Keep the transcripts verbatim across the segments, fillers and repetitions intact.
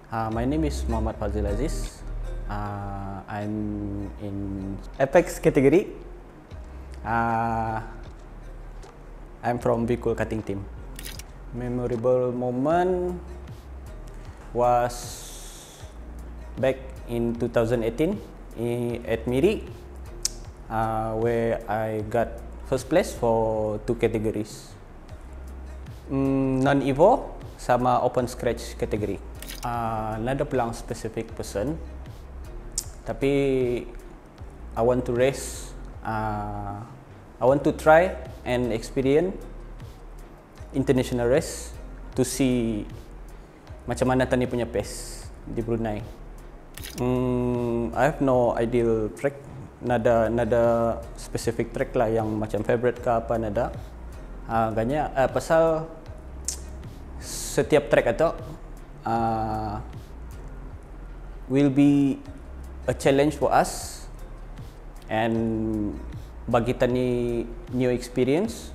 Uh, my name is Muhammad Faadzil Aziiz. Uh, I'm in Apex category. Uh, I'm from Bicol Karting team. Memorable moment was back in two thousand eighteen in, at Miri, uh, where I got first place for two categories, mm, non-Evo sama open scratch category. Uh, nada pelang specific person, tapi I want to race, uh, I want to try and experience international race to see macam mana tani punya pace di Brunei. Hmm, I have no ideal track, nada nada specific track lah yang macam favorite ke apa nada. Uh, Agaknya uh, pasal setiap track atau uh, will be a challenge for us and bagi tani new experience,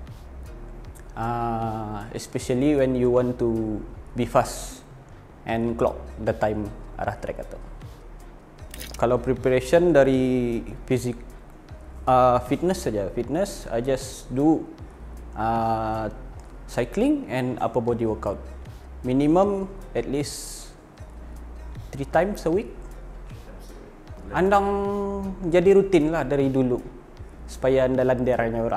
uh, especially when you want to be fast and clock the time arah track atau. Kalau preparation dari fisik, uh, fitness saja, fitness I just do uh, cycling and upper body workout, minimum at least three times a week. Andang jadi rutin lah dari dulu supaya anda landernya orang.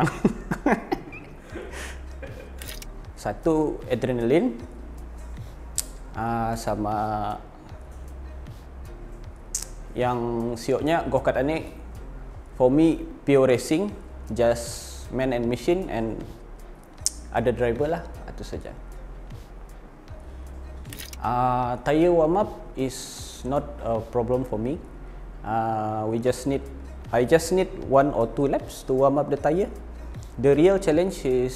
Satu adrenalin, uh, sama yang sioknya Go Kart ini for me pure racing, just man and machine and ada driver lah, itu saja. Uh, tire warm up is not a problem for me. Uh, we just need, I just need one or two laps to warm up the tire. The real challenge is,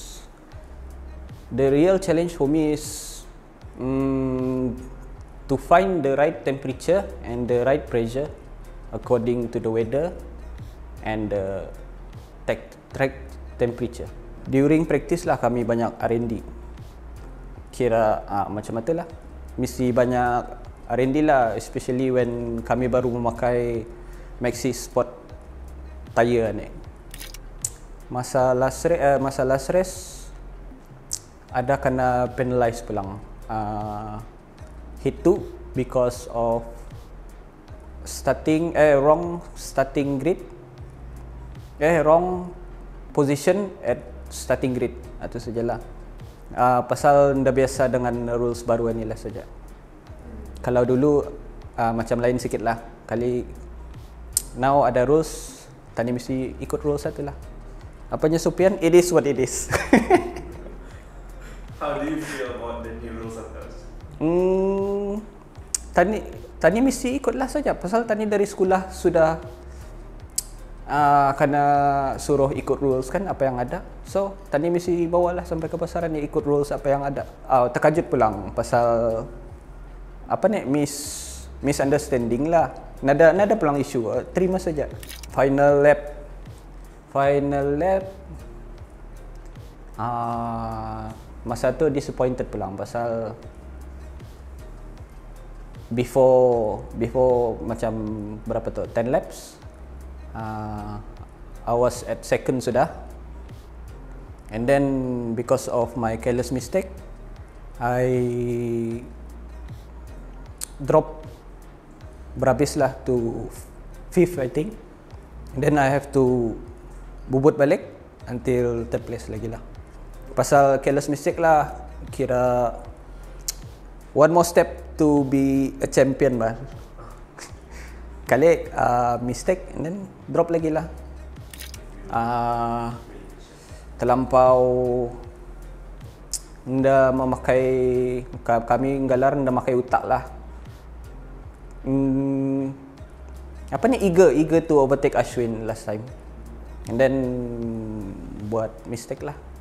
the real challenge for me is um, to find the right temperature and the right pressure according to the weather and the track temperature. During practice lah kami banyak R and D. Kira uh, macam mana lah, mesti banyak R and D lah, especially when kami baru memakai Maxi Sport tire ni. Masa last race, uh, masa last race ada kena penalize pulang, uh, hit two because of starting eh wrong starting grid, eh wrong position at starting grid, itu sajalah. Uh, pasal ndak biasa dengan rules baru ni lah saja. Kalau dulu uh, macam lain sikit lah. Kali now ada rules, tani mesti ikut rules satu lah. Apanya Supian? It is what it is. How do you feel about the new rules of those? Hmm, tani tani mesti ikutlah saja. Pasal tani dari sekolah sudah uh, kena suruh ikut rules kan apa yang ada. So tani mesti bawalah sampai ke pasaran ni ikut rules apa yang ada. Uh, terkejut pulang pasal apa ni, mis misunderstanding lah. Nada nada pulang isu, uh, terima saja. Final lap, final lap. Uh, masa tu disappointed pulang pasal before before macam berapa tu ten laps, uh, I was at second sudah, and then because of my careless mistake I drop berhabis lah to fifth I think, and then I have to bubut balik until third place lagi lah. Pasal careless mistake lah, kira one more step to be a champion bah. Kali uh, mistake and then drop lagi lah. Uh, terlampau nda memakai, kami nggalar nda memakai utak lah. Hmm, apa ni, eager eager to overtake Ashwin last time, and then buat mistake lah.